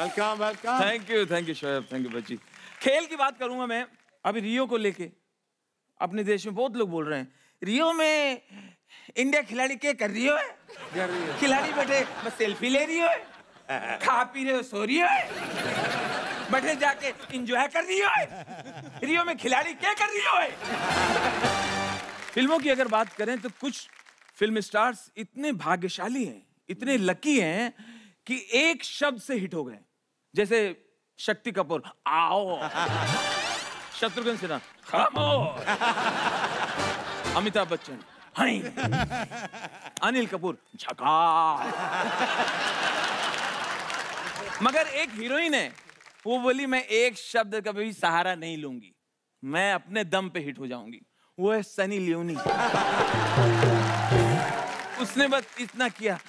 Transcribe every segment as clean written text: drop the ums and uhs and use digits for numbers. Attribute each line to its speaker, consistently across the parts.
Speaker 1: Welcome welcome.
Speaker 2: Thank you Shoaib, thank you बच्ची। खेल की बात करूंगा मैं अभी रियो को लेके। अपने देश में बहुत लोग बोल रहे हैं रियो में इंडिया खिलाड़ी क्या कर रही हो? खिलाड़ी बैठे बस सेल्फी ले रही हो, खा पी रहे हो, सो रही हो, बैठे जाके एंजॉय कर रही हो। रियो में खिलाड़ी क्या कर रही हो? फिल्मों की अगर बात करें तो कुछ फिल्म स्टार्स इतने भाग्यशाली हैं, इतने लकी हैं कि एक शब्द से हिट हो गए। जैसे शक्ति कपूर आओ, शत्रुघ्न सिन्हा खामोश, अमिताभ बच्चन हाय, अनिल कपूर झकास। मगर एक हीरोइन है, वो बोली मैं एक शब्द का भी सहारा नहीं लूंगी, मैं अपने दम पे हिट हो जाऊंगी। वो है सनी लियोनी। उसने बस इतना किया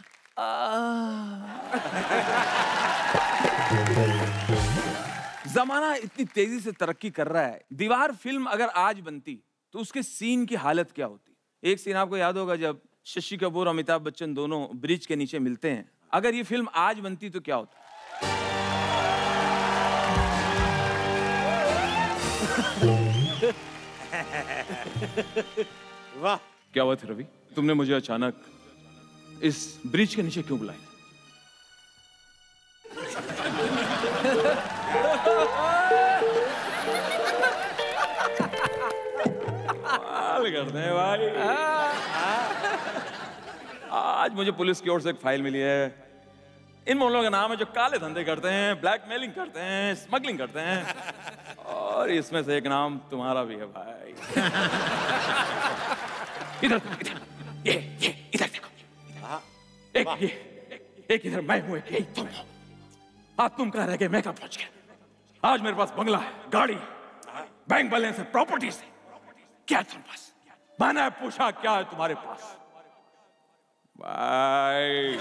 Speaker 2: जमाना इतनी तेजी से तरक्की कर रहा है। दीवार फिल्म अगर आज बनती तो उसके सीन की हालत क्या होती? एक सीन आपको याद होगा जब शशि कपूर और अमिताभ बच्चन दोनों ब्रिज के नीचे मिलते हैं। अगर ये फिल्म आज बनती तो क्या होता?
Speaker 1: वाह,
Speaker 2: क्या बात है रवि, तुमने मुझे अचानक इस ब्रिज के नीचे क्यों बुलाया? करते हैं भाई। आज मुझे पुलिस की ओर से एक फाइल मिली है। इन मोहल्लों का नाम है जो काले धंधे करते हैं, ब्लैकमेलिंग करते हैं, स्मगलिंग करते हैं, और इसमें से एक नाम तुम्हारा भी है भाई। इधर ये इधर देखो, एक इधर मैं हूं, एक तुम हो। आज तुम कह रहे कि मैं कब पहुंच गया? आज मेरे पास बंगला है, गाड़ी, बैंक बैलेंस है, प्रॉपर्टीज है। क्या है तुम्हारे पास? मैंने पूछा क्या है तुम्हारे पास? भाई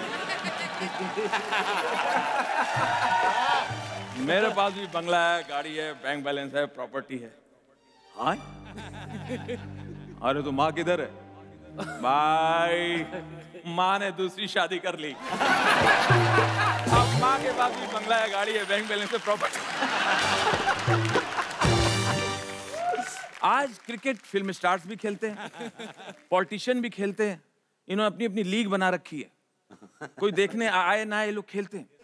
Speaker 2: मेरे पास भी बंगला है, गाड़ी है, बैंक बैलेंस है, प्रॉपर्टी है। हाँ? अरे तो माँ किधर है? भाई माँ ने दूसरी शादी कर ली। अब माँ के पास भी बंगला है, गाड़ी है, बैंक बैलेंस है, प्रॉपर्टी। आज क्रिकेट फिल्म स्टार्स भी खेलते हैं, पॉलिटिशियन भी खेलते हैं। इन्होंने अपनी अपनी लीग बना रखी है, कोई देखने आए ना आए लोग खेलते हैं।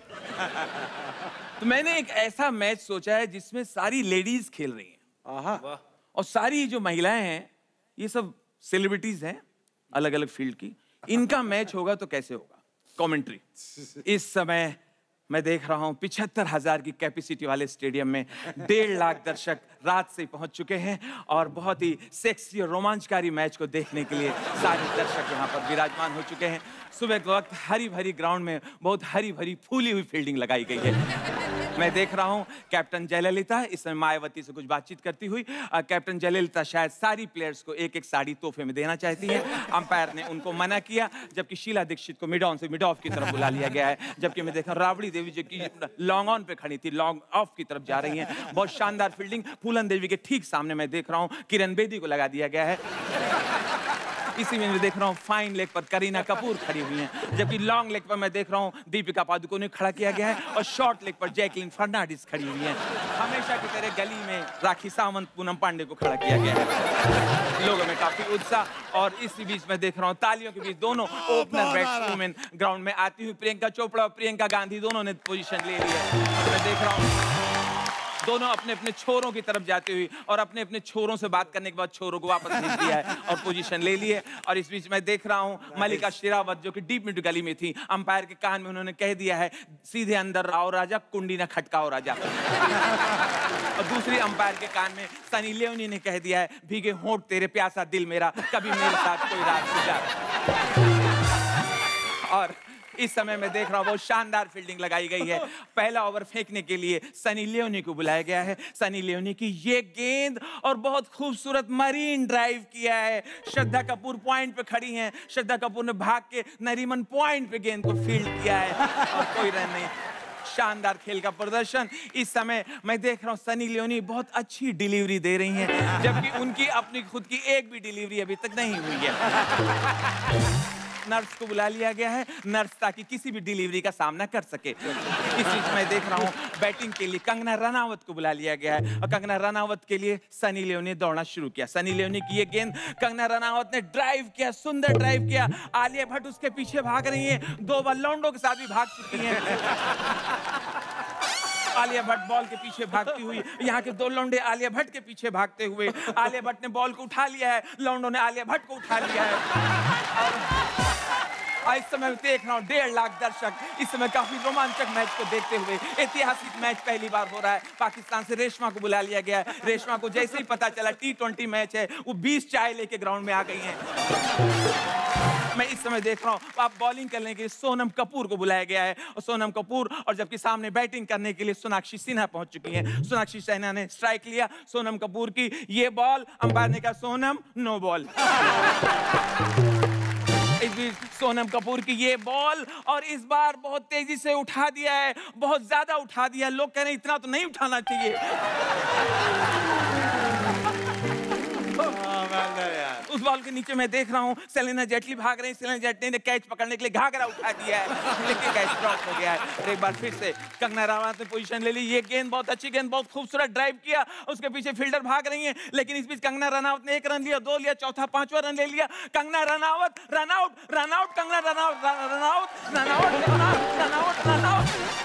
Speaker 2: तो मैंने एक ऐसा मैच सोचा है जिसमें सारी लेडीज खेल रही हैं, और सारी जो महिलाएं हैं ये सब सेलिब्रिटीज हैं अलग अलग फील्ड की। इनका मैच होगा तो कैसे होगा? कमेंट्री। इस समय मैं देख रहा हूं 75,000 की कैपेसिटी वाले स्टेडियम में 1.5 लाख दर्शक रात से पहुंच चुके हैं, और बहुत ही सेक्सी और रोमांचकारी मैच को देखने के लिए सारे दर्शक यहां पर विराजमान हो चुके हैं। सुबह के वक्त हरी भरी ग्राउंड में बहुत हरी भरी फूली हुई फील्डिंग लगाई गई है। मैं देख रहा हूं कैप्टन जयललिता इस समय मायावती से कुछ बातचीत करती हुई। कैप्टन जयललिता शायद सारी प्लेयर्स को एक एक साड़ी तोहफे में देना चाहती हैं। अंपायर ने उनको मना किया, जबकि शीला दीक्षित को मिड ऑन से मिड ऑफ की तरफ बुला लिया गया है। जबकि मैं देखा राबड़ी देवी जो कि लॉन्ग ऑन पे खड़ी थी, लॉन्ग ऑफ की तरफ जा रही हैं। बहुत शानदार फील्डिंग। फूलन देवी के ठीक सामने मैं देख रहा हूं किरण बेदी को लगा दिया गया है। इसी में मैं देख रहा हूँ फाइन लेग पर करीना कपूर खड़ी हुई हैं, जबकि लॉन्ग लेग पर मैं देख रहा हूँ दीपिका पादुकोण ने खड़ा किया गया है, और शॉर्ट लेग पर जैकलिन फर्नांडिस खड़ी हुई हैं। हमेशा की तरह गली में राखी सावंत, पूनम पांडे को खड़ा किया गया है। लोगों में काफी उत्साह, और इसी बीच में देख रहा हूँ तालियों के बीच दोनों ओपनर बैट्समैन ग्राउंड में आती हुई प्रियंका चोपड़ा और प्रियंका गांधी दोनों ने पोजीशन ले ली है। मैं देख रहा हूँ दोनों अपने अपने छोरों की तरफ जाते हुए, और अपने अपने छोरों से बात करने के बाद छोरों को वापस भेज दिया है और पोजीशन ले ली है। और इस बीच मैं देख रहा हूं मलिका शेरावत जो कि डीप मिड गली में थी, अंपायर के कान में उन्होंने कह दिया है सीधे अंदर आओ राजा, कुंडी ना खटकाओ राजा। और दूसरी अंपायर के कान में सनी लियोनी ने कह दिया है भीगे होंठ तेरे प्यासा दिल मेरा, कभी मेरे साथ कोई रात गुजार। और इस समय मैं देख रहा हूँ बहुत शानदार फील्डिंग लगाई गई है। पहला ओवर फेंकने के लिए सनी लियोनी को बुलाया गया है। सनी लियोनी की ये गेंद, और बहुत खूबसूरत मरीन ड्राइव किया है। श्रद्धा कपूर पॉइंट पे खड़ी हैं। श्रद्धा कपूर ने भाग के नरीमन पॉइंट पे गेंद को फील्ड किया है, और कोई रन नहीं। शानदार खेल का प्रदर्शन। इस समय मैं देख रहा हूँ सनी लियोनी बहुत अच्छी डिलीवरी दे रही हैं, जबकि उनकी अपनी खुद की एक भी डिलीवरी अभी तक नहीं हुई है। नर्स को बुला लिया गया है, नर्स ताकि किसी भी डिलीवरी का सामना कर सके। इस बीच मैं देख रहा हूँ बैटिंग के लिए कंगना रनावत को बुला लिया गया है और कंगना रनावत के लिए सनी लियोनी ने दौड़ना शुरू किया। सनी लियोनी की ये गेंद कंगना रनावत ने ड्राइव किया, सुंदर ड्राइव किया। आलिया भट्ट उसके पीछे भाग रही है, 2 बार लौंडों के साथ भी भाग चुकी हैं। आलिया भट्ट बॉल के पीछे भागती हुई, यहाँ के 2 लौंडे आलिया भट्ट के पीछे भागते हुए, आलिया भट्ट ने बॉल को उठा लिया है, लौंडों ने आलिया भट्ट को उठा लिया है। और इस समय देख रहा हूँ 1.5 लाख दर्शक इस समय काफी रोमांचक मैच को देखते हुए। ऐतिहासिक मैच पहली बार हो रहा है। पाकिस्तान से रेशमा को बुला लिया गया है। रेशमा को जैसे ही पता चला T20 मैच है, वो 20 चाय लेके ग्राउंड में आ गई हैं। मैं इस समय देख रहा हूँ आप बॉलिंग करने के लिए सोनम कपूर को बुलाया गया है और सोनम कपूर, और जबकि सामने बैटिंग करने के लिए सोनाक्षी सिन्हा पहुंच चुकी हैं। सोनाक्षी सिन्हा ने स्ट्राइक लिया सोनम कपूर की, ये बॉल, अंपायर ने कहा सोनम नो बॉल। इस बीच सोनम कपूर की ये बॉल, और इस बार बहुत तेजी से उठा दिया है, बहुत ज्यादा उठा दिया। लोग कह रहे हैं इतना तो नहीं उठाना चाहिए। उस बॉल के नीचे मैं देख रहा हूँ सेलिना जेटली भाग रही है। सेलिना जेटली ने कैच पकड़ने के लिए घाघरा उठा दिया है, लेकिन कैच ड्रॉप हो गया है। और एक बार फिर से कंगना रनावत ने पोजीशन ले ली। ये गेंद बहुत अच्छी गेंद, बहुत खूबसूरत ड्राइव किया। उसके पीछे फील्डर भाग रही है, लेकिन इस बीच कंगना रनावत ने 1 रन लिया, 2 लिया, चौथा 5वां रन ले लिया। Kangana Ranaut run out, run out, Kangana Ranaut run out, run out, run out, run out.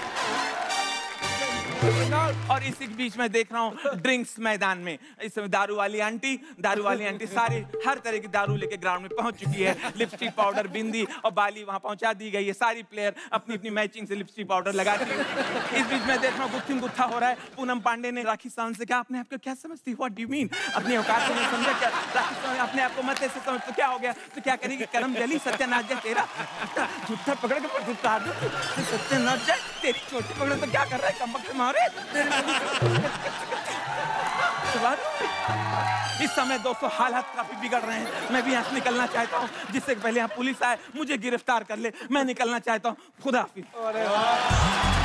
Speaker 2: और इसी बीच में देख रहा हूँ ड्रिंक्स मैदान में इस समय दारू वाली आंटी सारी हर तरह की दारू लेके ग्राउंड में पहुंच चुकी है। लिपस्टिक, पाउडर, बिंदी और बाली वहां पहुंचा दी गई है। सारी प्लेयर अपनी अपनी मैचिंग से लिपस्टिक पाउडर लगाती है। इस बीच में देख रहा हूँ गुत्थिम गुत्था हो रहा है। पूनम पांडे ने राखी सावंत से कहा अपने आप को क्या समझती, व्हाट डू यू मीन, अपनी औकात को नहीं समझा क्या? राखी सावंत अपने आप को मत ऐसे समझ, तो क्या हो गया, तो क्या करेगी, करम जली सत्यानाश जाए तेरा, झूठा पकड़ के सत्यानाश जाए तेरी चोटी पकड़े तो क्या कर रहा है, कमबख्त मारे। इस समय दोस्तों हालात काफी बिगड़ रहे हैं। मैं भी यहाँ से निकलना चाहता हूँ, जिससे पहले यहाँ पुलिस आए मुझे गिरफ्तार कर ले। मैं निकलना चाहता हूँ। खुदा हाफिज।